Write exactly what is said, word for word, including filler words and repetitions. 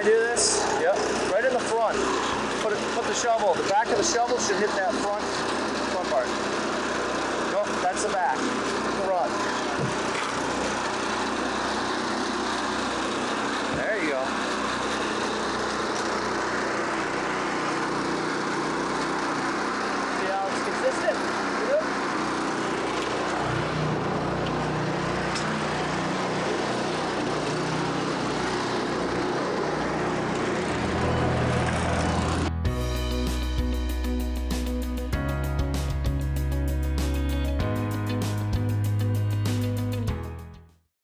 do this? Yep, right in the front. Put it, put the shovel, the back of the shovel should hit that front, front part. Nope, that's the back.